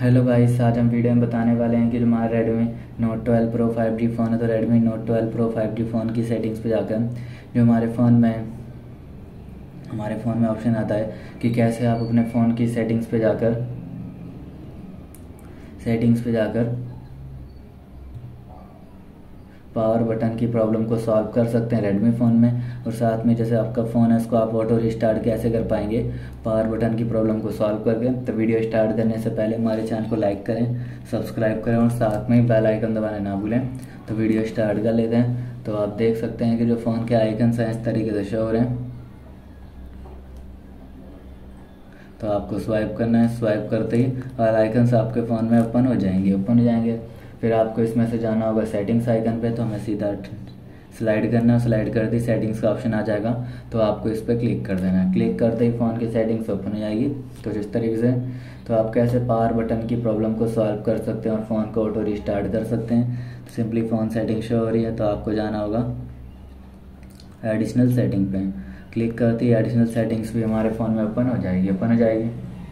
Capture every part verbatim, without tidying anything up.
Hello guys, आज हम video में बताने वाले हैं कि जो हमारा Redmi Note twelve Pro five G phone है, तो Redmi Note twelve Pro five G phone की सेटिंग्स पे जाकर जो हमारे फ़ोन में हमारे फ़ोन में ऑप्शन आता है कि कैसे आप अपने फ़ोन की सेटिंग्स पे जाकर सेटिंग्स पे जाकर पावर बटन की प्रॉब्लम को सॉल्व कर सकते हैं रेडमी फ़ोन में। और साथ में जैसे आपका फ़ोन है उसको आप ऑटो रिस्टार्ट कैसे कर पाएंगे पावर बटन की प्रॉब्लम को सॉल्व करके। तो वीडियो स्टार्ट करने से पहले हमारे चैनल को लाइक करें, सब्सक्राइब करें और साथ में बेल आइकन दबाना ना भूलें। तो वीडियो स्टार्ट कर लेते हैं। तो आप देख सकते हैं कि जो फ़ोन के आइकन्स हैं इस तरीके से शो हो रहे हैं। तो आपको स्वाइप करना है, स्वाइप करते ही और आइकन्स आपके फ़ोन में ओपन हो जाएंगे ओपन हो जाएंगे फिर आपको इसमें से जाना होगा सेटिंग्स आइकन पे। तो हमें सीधा स्लाइड करना है, स्लाइड करते ही सेटिंग्स का ऑप्शन आ जाएगा। तो आपको इस पर क्लिक कर देना है। क्लिक करते ही फ़ोन की सेटिंग्स ओपन हो जाएगी तो इस तरीके से। तो आप कैसे पावर बटन की प्रॉब्लम को सॉल्व कर सकते हैं और फ़ोन को ऑटो रिस्टार्ट कर सकते हैं। तो सिंपली फ़ोन सेटिंग शो हो रही है तो आपको जाना होगा एडिशनल सेटिंग पे। क्लिक करते ही एडिशनल सेटिंग्स भी हमारे फ़ोन में ओपन हो जाएगी ओपन हो जाएगी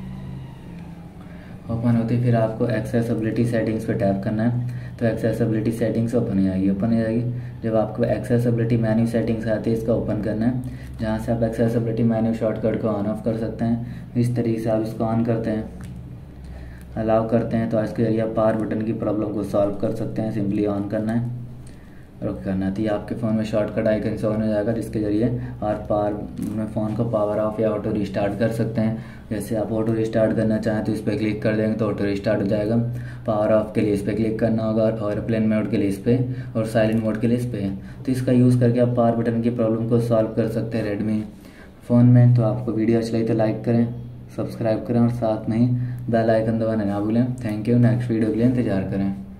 ओपन होती फिर आपको एक्सेसिबिलिटी सेटिंग्स पे टैप करना है। तो एक्सेसिबिलिटी सेटिंग्स ओपन हो जाएगी ओपन हो जाएगी जब आपको एक्सेसिबिलिटी मेन्यू सेटिंग्स आती है इसका ओपन करना है, जहाँ से आप एक्सेसिबिलिटी मेन्यू शॉर्टकट को ऑन ऑफ कर सकते हैं। इस तरीके से आप इसको ऑन करते हैं, अलाउ करते हैं तो इसके जरिए आप पावर बटन की प्रॉब्लम को सॉल्व कर सकते हैं। सिंपली ऑन करना है और ओके करना है। तो ये आपके फ़ोन में शॉर्टकट आइकन से ऑन हो जाएगा जिसके जरिए आप पावर में फ़ोन को पावर ऑफ या ऑटो रिस्टार्ट कर सकते हैं। जैसे आप ऑटो रिस्टार्ट करना चाहें तो इस पर क्लिक कर देंगे तो ऑटो रिस्टार्ट हो जाएगा। पावर ऑफ के लिए इस पर क्लिक करना होगा और एयरप्लेन मोड के लिए इस पर और साइलेंट मोड के लिए इस पर। तो इसका यूज़ करके आप पावर बटन की प्रॉब्लम को सॉल्व कर सकते हैं रेडमी फ़ोन में। तो आपको वीडियो अच्छी लगी तो लाइक करें, सब्सक्राइब करें और साथ में ही बेल आइकन दबाना ना भूलें। Thank you. नेक्स्ट वीडियो के लिए इंतजार करें।